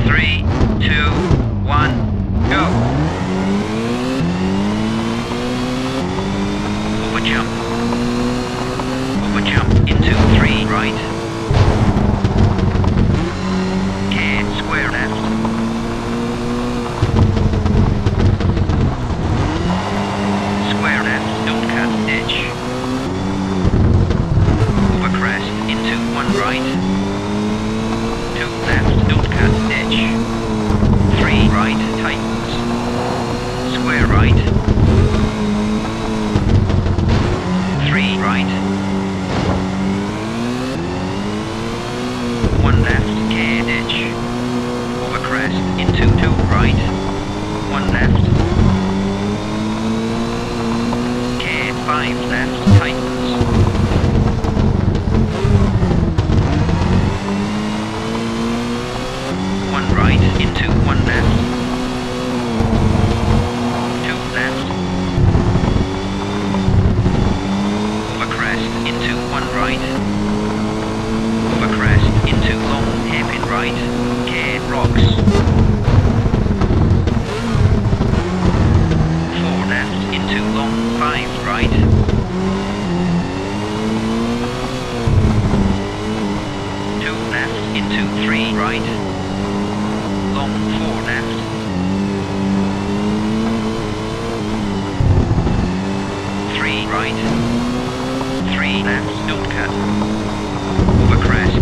3, 2, 1, go. Over jump. Over jump into 3 right. Okay, square left. Square left, don't cut ditch. Over crest into 1 right. 2 left, don't cut ditch. 3 right, tightens. Square right. 3 right. 1 left, K ditch. Over crest into 2 right. 1 left. K 5 left, tightens. 1 right into 1 left. 2 left. Over crest into 1 right. Over crest into long hairpin right. K rocks. 4 left into long 5 right. 2 left into 3 right. Long 4 left. 3 right. 3 left, don't cut. Over crest.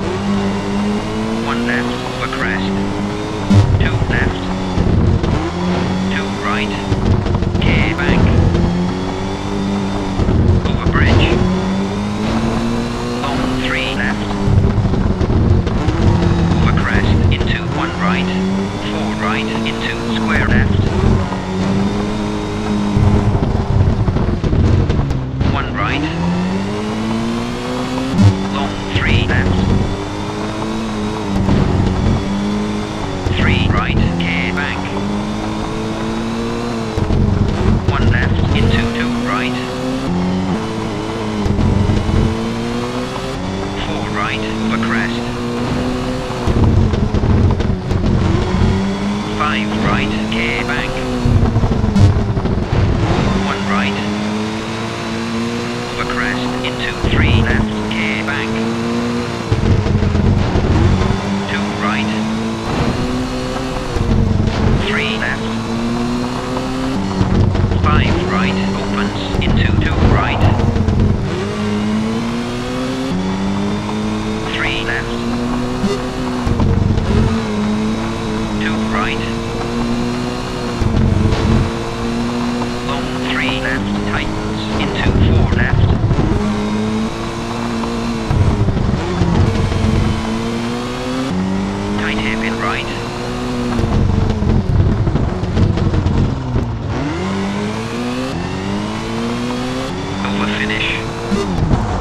1 left, over crest. 2 left. 2 right. K bank. Over bridge. Long 3 left. Over crest into 1 right. 4 right into square left. 1 right. Long 3 left. 3 right, K bank. 1 left into 2 right. 4 right, over crest. 5 right, K bank. 1 right. Over crest into 3 left, K bank. 2 right. 3 left. 5 right, opens into 2 right. 3 left. 2 right. Long 3 left, tightens into 4 left. 5